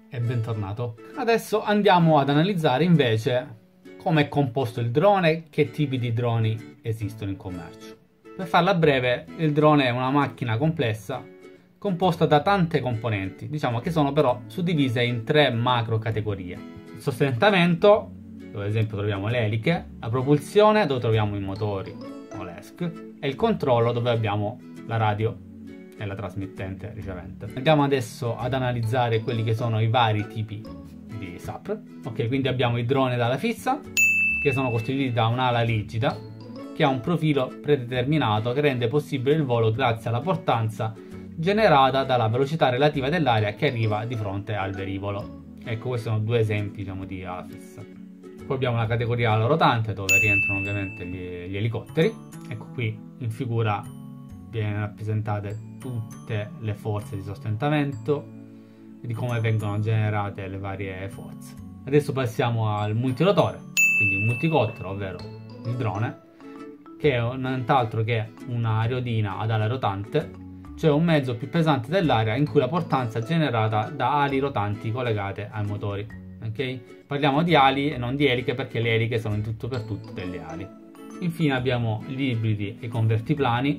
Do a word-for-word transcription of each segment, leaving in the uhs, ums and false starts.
E bentornato. Adesso andiamo ad analizzare invece come è composto il drone, che tipi di droni esistono in commercio. Per farla breve, il drone è una macchina complessa composta da tante componenti, diciamo che sono però suddivise in tre macro categorie. Il sostentamento, dove ad esempio troviamo le eliche, la propulsione, dove troviamo i motori o l'E S C, e il controllo, dove abbiamo la radio e la trasmittente ricevente. Andiamo adesso ad analizzare quelli che sono i vari tipi di S A P R. Ok, quindi abbiamo i droni d'ala fissa, che sono costituiti da un'ala rigida che ha un profilo predeterminato che rende possibile il volo grazie alla portanza generata dalla velocità relativa dell'aria che arriva di fronte al velivolo. Ecco, questi sono due esempi, diciamo, di ala fissa. Poi abbiamo la categoria ala rotante, dove rientrano ovviamente gli, gli elicotteri. Ecco, qui in figura viene rappresentate tutte le forze di sostentamento e di come vengono generate le varie forze. Adesso passiamo al multirotore, quindi il multicottero, ovvero il drone, che è nient'altro che una aerodina ad ala rotante, cioè un mezzo più pesante dell'aria in cui la portanza è generata da ali rotanti collegate ai motori. Okay? Parliamo di ali e non di eliche, perché le eliche sono in tutto per tutto delle ali. Infine abbiamo gli ibridi e i convertiplani.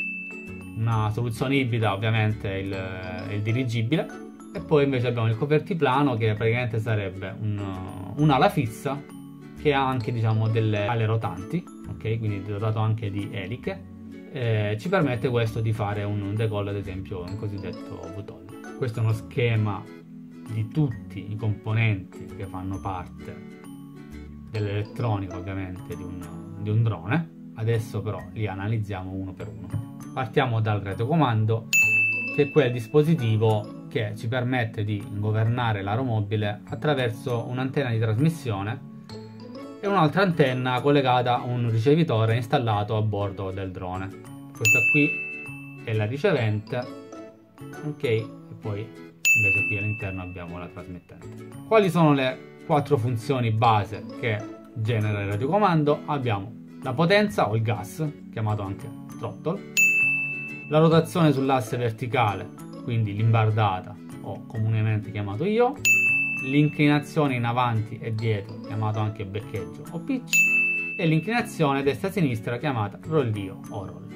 Una soluzione ibrida ovviamente è il, è il dirigibile, e poi invece abbiamo il convertiplano, che praticamente sarebbe un'ala un fissa che ha anche, diciamo, delle ale rotanti, ok, quindi dotato anche di eliche. Eh, ci permette questo di fare un, un decollo, ad esempio un cosiddetto V TOL. Questo è uno schema di tutti i componenti che fanno parte dell'elettronica, ovviamente, di un, di un drone. Adesso però li analizziamo uno per uno. Partiamo dal radiocomando, che è quel dispositivo che ci permette di governare l'aeromobile attraverso un'antenna di trasmissione e un'altra antenna collegata a un ricevitore installato a bordo del drone. Questa qui è la ricevente, ok, e poi invece qui all'interno abbiamo la trasmittente. Quali sono le quattro funzioni base che genera il radiocomando? Abbiamo la potenza o il gas, chiamato anche throttle, la rotazione sull'asse verticale, quindi l'imbardata o comunemente chiamato yaw, l'inclinazione in avanti e dietro, chiamato anche beccheggio o pitch, e l'inclinazione destra-sinistra, chiamata rollio o roll.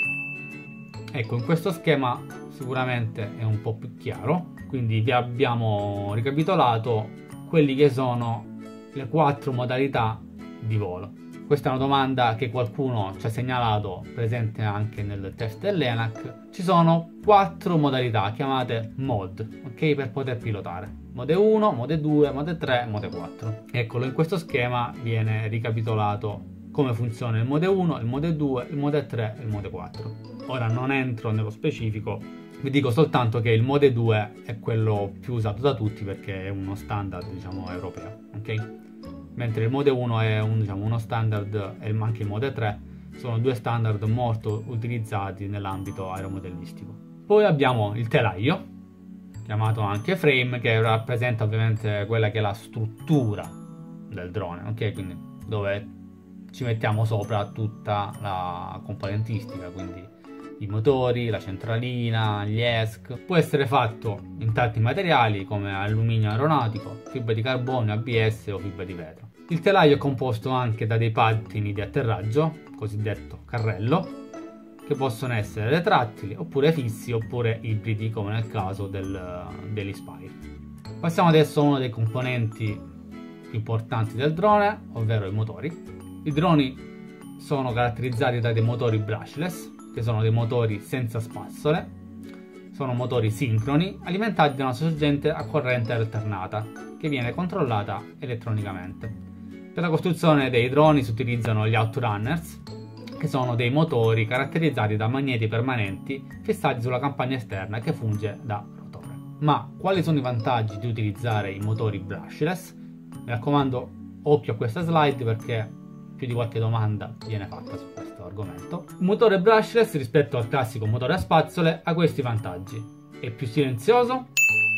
Ecco, in questo schema sicuramente è un po' più chiaro, quindi vi abbiamo ricapitolato quelli che sono le quattro modalità di volo. Questa è una domanda che qualcuno ci ha segnalato, presente anche nel test dell'ENAC. Ci sono quattro modalità chiamate mode, ok, per poter pilotare. Mode uno, mode due, mode tre, mode quattro. Eccolo, in questo schema viene ricapitolato come funziona il mode uno, il mode due, il mode tre e il mode quattro. Ora non entro nello specifico, vi dico soltanto che il mode due è quello più usato da tutti perché è uno standard, diciamo, europeo, ok? Mentre il mode uno è un, diciamo, uno standard, e anche il mode tre sono due standard molto utilizzati nell'ambito aeromodellistico. Poi abbiamo il telaio, chiamato anche frame, che rappresenta ovviamente quella che è la struttura del drone, ok? Quindi dove ci mettiamo sopra tutta la componentistica, quindi i motori, la centralina, gli E S C. Può essere fatto in tanti materiali come alluminio aeronautico, fibra di carbonio, A B S o fibra di vetro. Il telaio è composto anche da dei pattini di atterraggio, cosiddetto carrello, che possono essere retrattili oppure fissi oppure ibridi, come nel caso del, degli Spire. Passiamo adesso a uno dei componenti più importanti del drone, ovvero i motori. I droni sono caratterizzati da dei motori brushless, che sono dei motori senza spazzole. Sono motori sincroni alimentati da una sorgente a corrente alternata che viene controllata elettronicamente. Per la costruzione dei droni si utilizzano gli outrunners, che sono dei motori caratterizzati da magneti permanenti fissati sulla campagna esterna che funge da rotore. Ma quali sono i vantaggi di utilizzare i motori brushless? Mi raccomando, occhio a questa slide perché più di qualche domanda viene fatta su questo argomento. Un motore brushless rispetto al classico motore a spazzole ha questi vantaggi: è più silenzioso,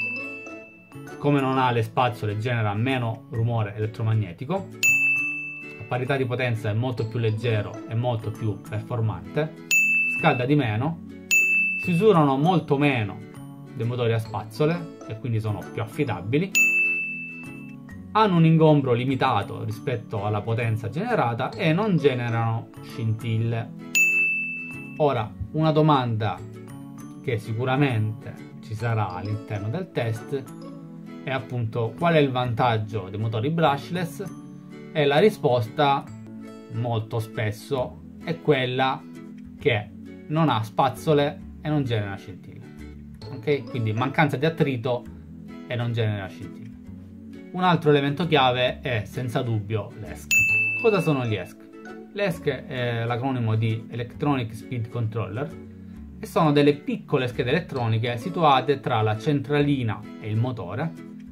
come non ha le spazzole genera meno rumore elettromagnetico, a parità di potenza è molto più leggero e molto più performante, scalda di meno, si usurano molto meno dei motori a spazzole e quindi sono più affidabili, hanno un ingombro limitato rispetto alla potenza generata e non generano scintille. Ora, una domanda che sicuramente ci sarà all'interno del test è appunto qual è il vantaggio dei motori brushless, e la risposta molto spesso è quella che non ha spazzole e non genera scintille. Ok? Quindi mancanza di attrito e non genera scintille. Un altro elemento chiave è senza dubbio l'E S C. Cosa sono gli E S C? L'E S C è l'acronimo di Electronic Speed Controller e sono delle piccole schede elettroniche situate tra la centralina e il motore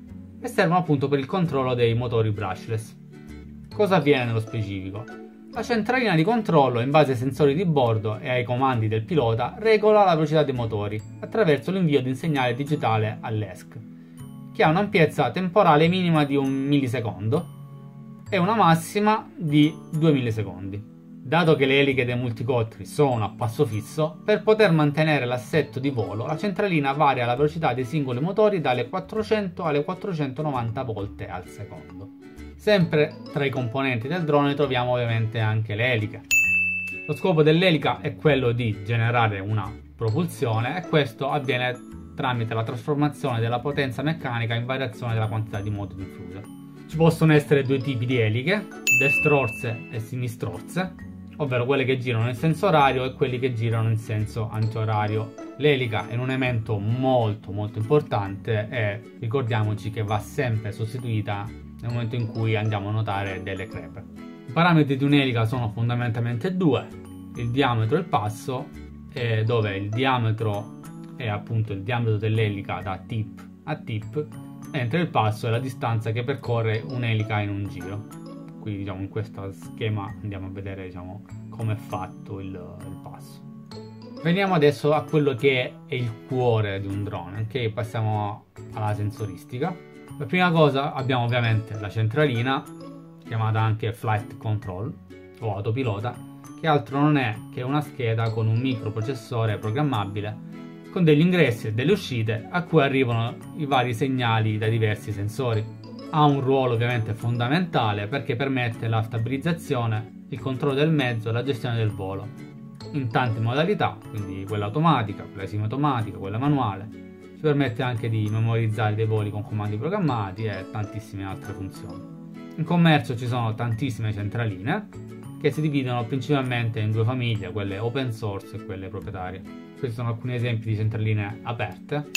e servono appunto per il controllo dei motori brushless. Cosa avviene nello specifico? La centralina di controllo, in base ai sensori di bordo e ai comandi del pilota, regola la velocità dei motori attraverso l'invio di un segnale digitale all'E S C, che ha un'ampiezza temporale minima di un millisecondo e una massima di due millisecondi. Dato che le eliche dei multicotteri sono a passo fisso, per poter mantenere l'assetto di volo, la centralina varia la velocità dei singoli motori dalle quattrocento alle quattrocentonovanta volte al secondo. Sempre tra i componenti del drone troviamo ovviamente anche le eliche. Lo scopo dell'elica è quello di generare una propulsione e questo avviene tramite la trasformazione della potenza meccanica in variazione della quantità di moto diffusa. Ci possono essere due tipi di eliche, destrorse e sinistrorse, ovvero quelle che girano in senso orario e quelli che girano in senso antiorario. L'elica è un elemento molto molto importante e ricordiamoci che va sempre sostituita nel momento in cui andiamo a nuotare delle crepe. I parametri di un'elica sono fondamentalmente due: il diametro e il passo, eh, dove il diametro è appunto il diametro dell'elica da tip a tip, mentre il passo è la distanza che percorre un'elica in un giro. Qui diciamo in questo schema andiamo a vedere diciamo come è fatto il, il passo. Veniamo adesso a quello che è il cuore di un drone, ok? Passiamo alla sensoristica. La prima cosa abbiamo ovviamente la centralina, chiamata anche flight control o autopilota, che altro non è che una scheda con un microprocessore programmabile con degli ingressi e delle uscite a cui arrivano i vari segnali da diversi sensori. Ha un ruolo ovviamente fondamentale perché permette la stabilizzazione, il controllo del mezzo e la gestione del volo in tante modalità, quindi quella automatica, quella semiautomatica, quella manuale. Ci permette anche di memorizzare dei voli con comandi programmati e tantissime altre funzioni. In commercio ci sono tantissime centraline che si dividono principalmente in due famiglie, quelle open source e quelle proprietarie. Questi sono alcuni esempi di centraline aperte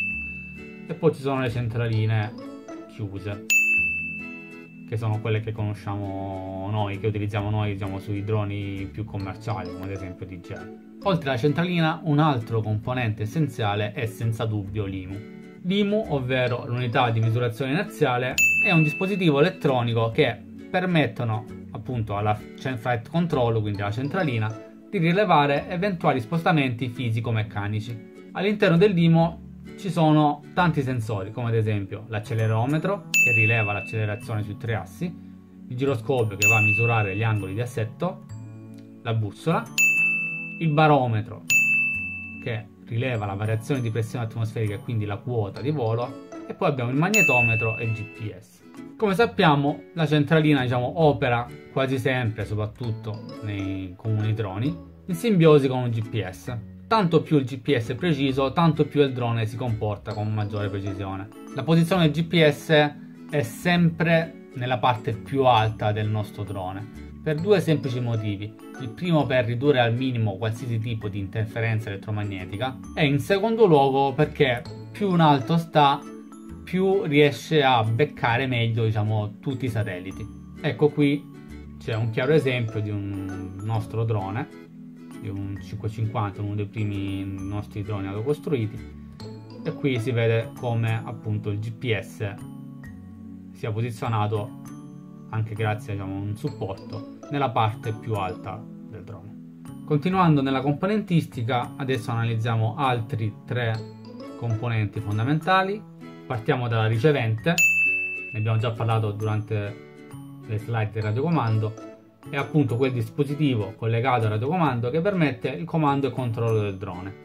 e poi ci sono le centraline chiuse, che sono quelle che conosciamo noi, che utilizziamo noi diciamo sui droni più commerciali, come ad esempio D J I. Oltre alla centralina, un altro componente essenziale è senza dubbio l'I M U. L'I M U, ovvero l'unità di misurazione inerziale, è un dispositivo elettronico che permettono appunto alla flight control, quindi alla centralina, di rilevare eventuali spostamenti fisico-meccanici. All'interno dell'I M U ci sono tanti sensori, come ad esempio l'accelerometro, che rileva l'accelerazione sui tre assi, il giroscopio che va a misurare gli angoli di assetto, la bussola, il barometro che rileva la variazione di pressione atmosferica e quindi la quota di volo, e poi abbiamo il magnetometro e il G P S. Come sappiamo, la centralina diciamo opera quasi sempre, soprattutto nei comuni droni, in simbiosi con un G P S. Tanto più il G P S è preciso, tanto più il drone si comporta con maggiore precisione. La posizione del G P S è sempre nella parte più alta del nostro drone, per due semplici motivi. Il primo, per ridurre al minimo qualsiasi tipo di interferenza elettromagnetica, e in secondo luogo perché più in alto sta, più riesce a beccare meglio diciamo tutti i satelliti. Ecco, qui c'è un chiaro esempio di un nostro drone, di un cinquecentocinquanta, uno dei primi nostri droni autocostruiti, e qui si vede come appunto il G P S sia posizionato, anche grazie diciamo, a un supporto, nella parte più alta del drone. Continuando nella componentistica, adesso analizziamo altri tre componenti fondamentali. Partiamo dalla ricevente, ne abbiamo già parlato durante le slide del radiocomando. È appunto quel dispositivo collegato al radiocomando che permette il comando e controllo del drone.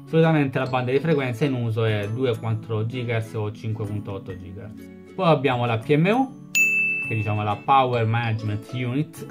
Solitamente la banda di frequenza in uso è due virgola quattro gigahertz o cinque virgola otto gigahertz. Poi abbiamo la P M U, che diciamo è la Power Management Unit,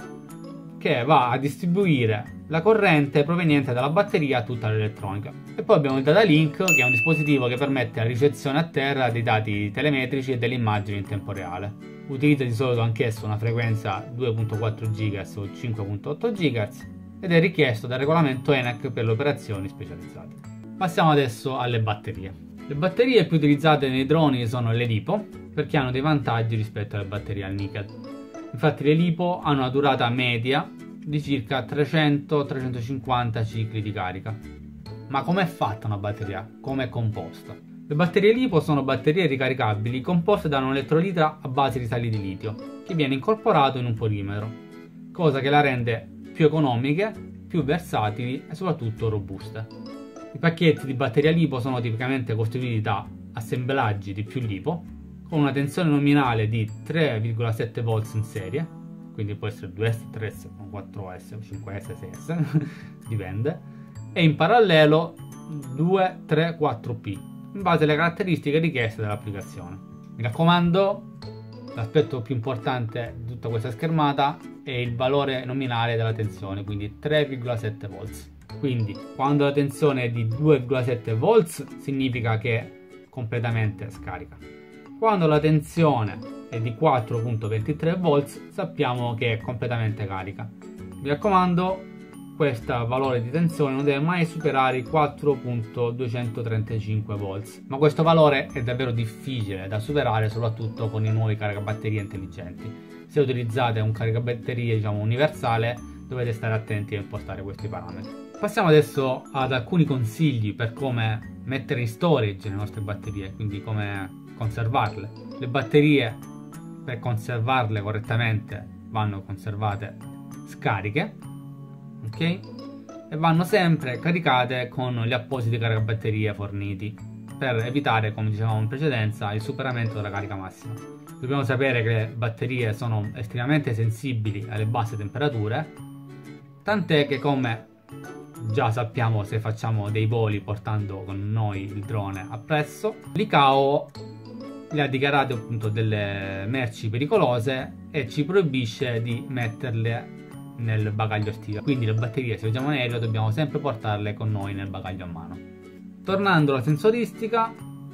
che va a distribuire la corrente proveniente dalla batteria a tutta l'elettronica. E poi abbiamo il Data Link, che è un dispositivo che permette la ricezione a terra dei dati telemetrici e delle immagini in tempo reale. Utilizza di solito anch'esso una frequenza due virgola quattro gigahertz o cinque virgola otto gigahertz ed è richiesto dal regolamento E N A C per le operazioni specializzate. Passiamo adesso alle batterie. Le batterie più utilizzate nei droni sono le LiPo, perché hanno dei vantaggi rispetto alle batterie al nickel. Infatti le LiPo hanno una durata media di circa trecento trecentocinquanta cicli di carica. Ma com'è fatta una batteria? Come è composta? Le batterie LiPo sono batterie ricaricabili composte da un elettrolite a base di sali di litio, che viene incorporato in un polimero, cosa che la rende più economiche, più versatili e soprattutto robuste. I pacchetti di batteria LiPo sono tipicamente costituiti da assemblaggi di più LiPo, con una tensione nominale di tre virgola sette volt in serie, quindi può essere due S, tre S, quattro S, cinque S, sei S, dipende, e in parallelo due, tre, quattro P, in base alle caratteristiche richieste dall'applicazione. Mi raccomando, l'aspetto più importante di tutta questa schermata è il valore nominale della tensione, quindi tre virgola sette volt. Quindi quando la tensione è di due virgola sette volt significa che è completamente scarica. Quando la tensione è di quattro virgola ventitré volt sappiamo che è completamente carica. Mi raccomando, questo valore di tensione non deve mai superare i quattro virgola duecentotrentacinque volt, ma questo valore è davvero difficile da superare, soprattutto con i nuovi caricabatterie intelligenti. Se utilizzate un caricabatterie diciamo universale dovete stare attenti a impostare questi parametri. Passiamo adesso ad alcuni consigli per come mettere in storage le nostre batterie, quindi come conservarle. Le batterie, per conservarle correttamente, vanno conservate scariche, ok? E vanno sempre caricate con gli appositi caricabatterie forniti per evitare, come dicevamo in precedenza, il superamento della carica massima. Dobbiamo sapere che le batterie sono estremamente sensibili alle basse temperature, tant'è che, come già sappiamo se facciamo dei voli portando con noi il drone appresso, l'I C A O le ha dichiarate appunto delle merci pericolose e ci proibisce di metterle nel bagaglio estivo. Quindi le batterie, se viaggiamo in aereo, dobbiamo sempre portarle con noi nel bagaglio a mano. Tornando alla sensoristica,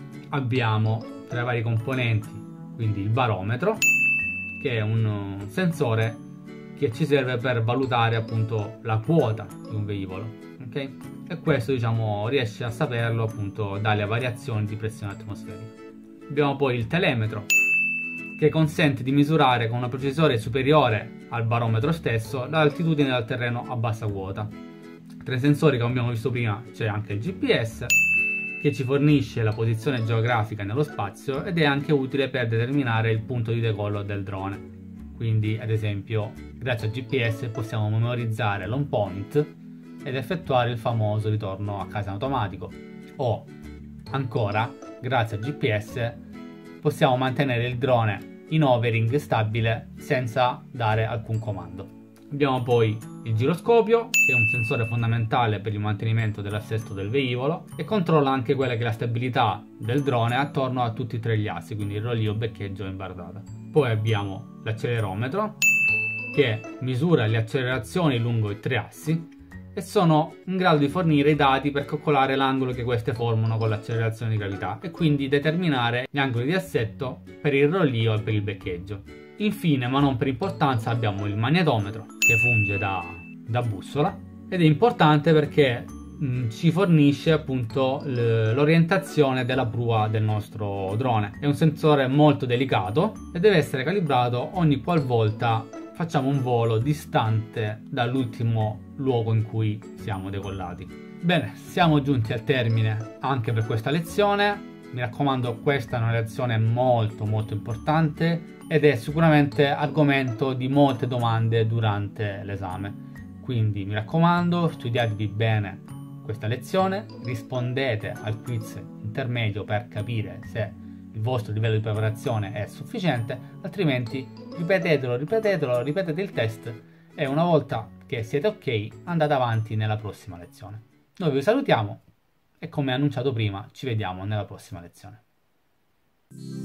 abbiamo tra i vari componenti quindi il barometro, che è un sensore che ci serve per valutare appunto la quota di un velivolo, ok? E questo diciamo riesce a saperlo appunto dalle variazioni di pressione atmosferica. Abbiamo poi il telemetro, che consente di misurare con una precisione superiore al barometro stesso l'altitudine del terreno a bassa quota. Tra i sensori, come abbiamo visto prima, c'è anche il G P S, che ci fornisce la posizione geografica nello spazio ed è anche utile per determinare il punto di decollo del drone. Quindi, ad esempio, grazie al G P S possiamo memorizzare l'on point ed effettuare il famoso ritorno a casa in automatico. O, ancora, grazie al G P S possiamo mantenere il drone in overing stabile senza dare alcun comando. Abbiamo poi il giroscopio, che è un sensore fondamentale per il mantenimento dell'assesto del velivolo e controlla anche quella che è la stabilità del drone attorno a tutti e tre gli assi, quindi il rollio, beccheggio e imbardata. Poi abbiamo l'accelerometro, che misura le accelerazioni lungo i tre assi e sono in grado di fornire i dati per calcolare l'angolo che queste formano con l'accelerazione di gravità e quindi determinare gli angoli di assetto per il rollio e per il beccheggio. Infine, ma non per importanza, abbiamo il magnetometro, che funge da, da bussola ed è importante perché mh, ci fornisce appunto l'orientazione della prua del nostro drone. È un sensore molto delicato e deve essere calibrato ogni qualvolta facciamo un volo distante dall'ultimo luogo in cui siamo decollati. Bene, siamo giunti al termine anche per questa lezione. Mi raccomando, questa è una lezione molto molto importante ed è sicuramente argomento di molte domande durante l'esame. Quindi mi raccomando, studiatevi bene questa lezione, rispondete al quiz intermedio per capire se il vostro livello di preparazione è sufficiente, altrimenti ripetetelo, ripetetelo, ripetete il test e una volta che siete ok andate avanti nella prossima lezione. Noi vi salutiamo e come annunciato prima ci vediamo nella prossima lezione.